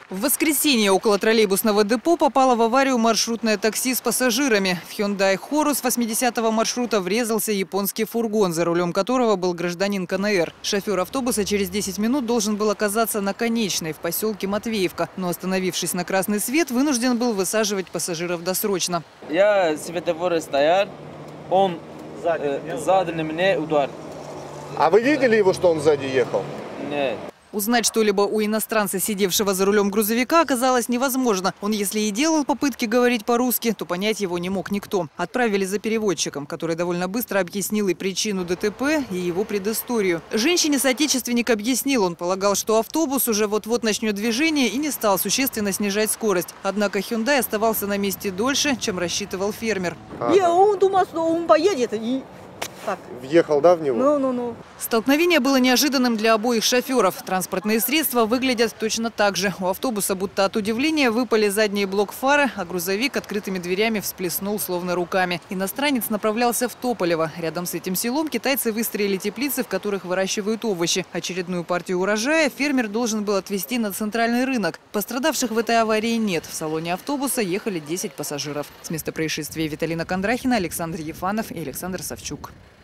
В воскресенье около троллейбусного депо попало в аварию маршрутное такси с пассажирами. В Hyundai Horus 80-го маршрута врезался японский фургон, за рулем которого был гражданин КНР. Шофер автобуса через 10 минут должен был оказаться на Конечной в поселке Матвеевка, но, остановившись на красный свет, вынужден был высаживать пассажиров досрочно. Я светофор стоял, он задал мне удар. А вы видели его, что он сзади ехал? Нет. Узнать что-либо у иностранца, сидевшего за рулем грузовика, оказалось невозможно. Он, если и делал попытки говорить по-русски, то понять его не мог никто. Отправили за переводчиком, который довольно быстро объяснил и причину ДТП, и его предысторию. Женщине соотечественник объяснил, он полагал, что автобус уже вот-вот начнет движение и не стал существенно снижать скорость. Однако Hyundai оставался на месте дольше, чем рассчитывал фермер. Он думал, что он поедет и... Так. Въехал, да, в него? Ну. Столкновение было неожиданным для обоих шоферов. Транспортные средства выглядят точно так же. У автобуса будто от удивления выпали задние блок-фары, а грузовик открытыми дверями всплеснул словно руками. Иностранец направлялся в Тополево. Рядом с этим селом китайцы выстроили теплицы, в которых выращивают овощи. Очередную партию урожая фермер должен был отвезти на центральный рынок. Пострадавших в этой аварии нет. В салоне автобуса ехали 10 пассажиров. С места происшествия Виталина Кондрахина, Александр Ефанов и Александр Савчук.